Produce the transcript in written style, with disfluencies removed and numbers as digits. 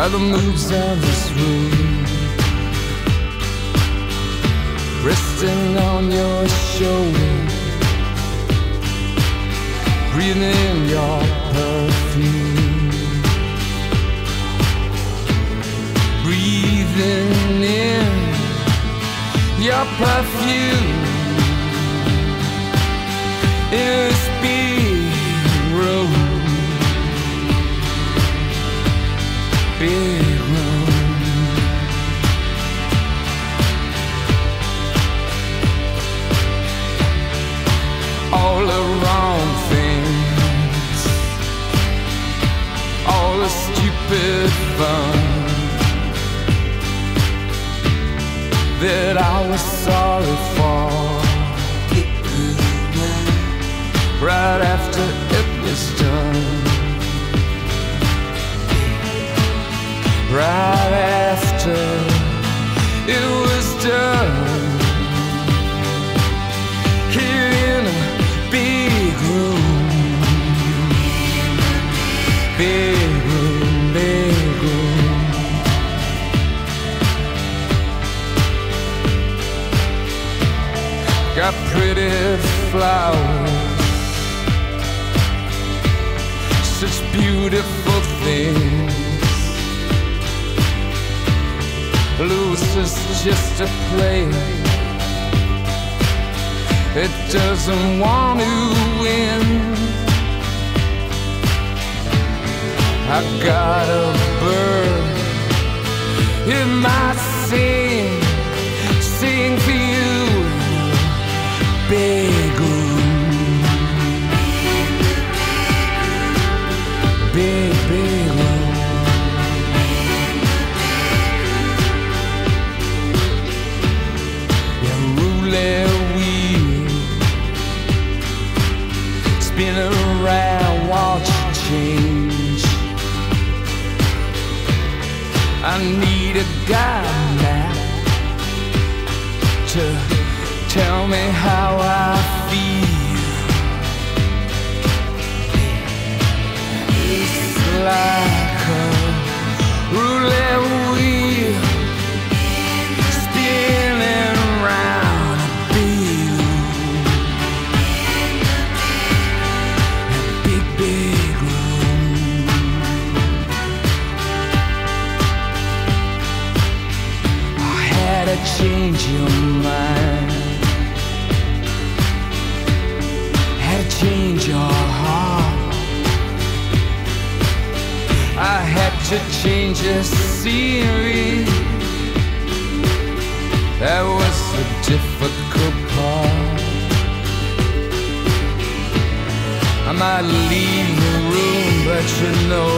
are the moods of this room. Resting on your shoulder, breathing in your perfume, breathing in your perfume. In this big room, big room. All the wrong things, all the stupid fun that I was sorry for, right after it was done, right after it was done. Here in a big room, big room, big room. Got pretty flowers, such beautiful things. Blues is just a play, it doesn't want to win. I got a bird, it might sing, sing for you. Big room, big, big room. Yeah, roulette wheel, spin around, watch it change. I need a guy now to tell me how I feel. It's like a roulette wheel spinning round a big room, a big, big room. I had to change your mind, change your heart. I had to change the scenery, that was the difficult part. I might leave the room, but you know